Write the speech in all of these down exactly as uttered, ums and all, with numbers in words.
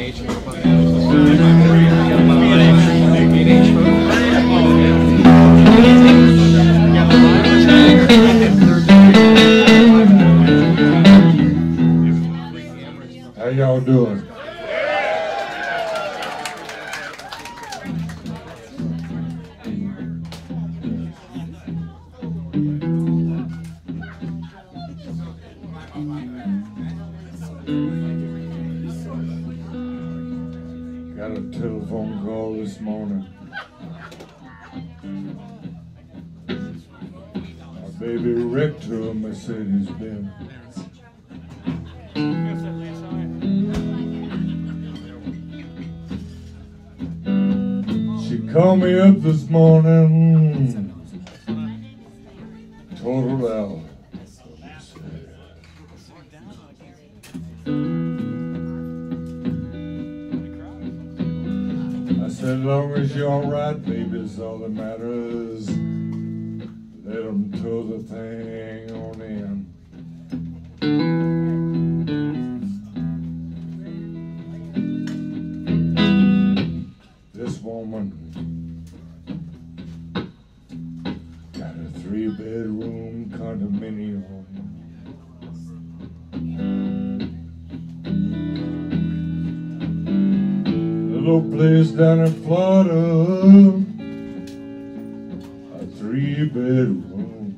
How y'all doing? Got a telephone call this morning. My baby wrecked to a Mercedes Benz. She called me up this morning, totaled out. I said, as long as you're all right, baby, it's all that matters. Let them tow the thing on in. This woman got a three-bedroom condominium. Little place down in Florida, a three-bedroom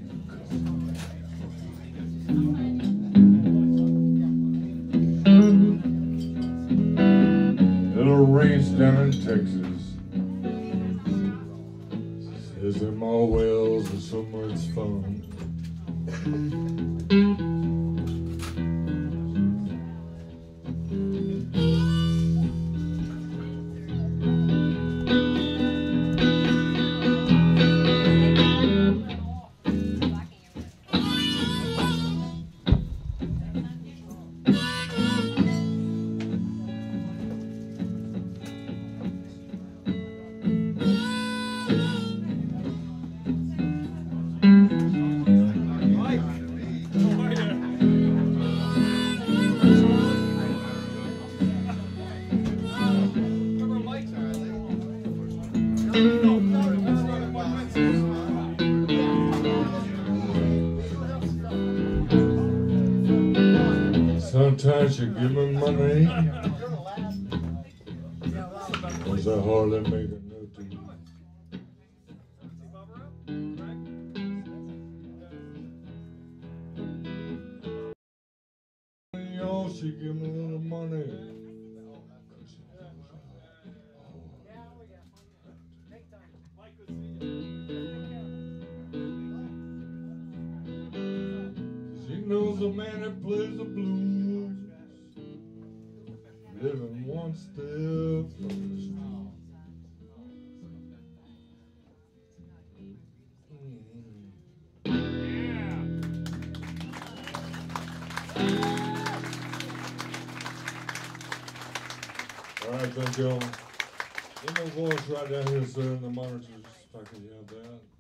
condominium. Little ranch down in Texas. Says them all wells are so much fun. Sometimes you give me money, 'cause I hardly make a note to you. Y'all, she give me a little money. She knows a man that plays the blues, living one step from the street. All right, thank y'all. Get my voice right down here, sir, in the monitors, if I can have that.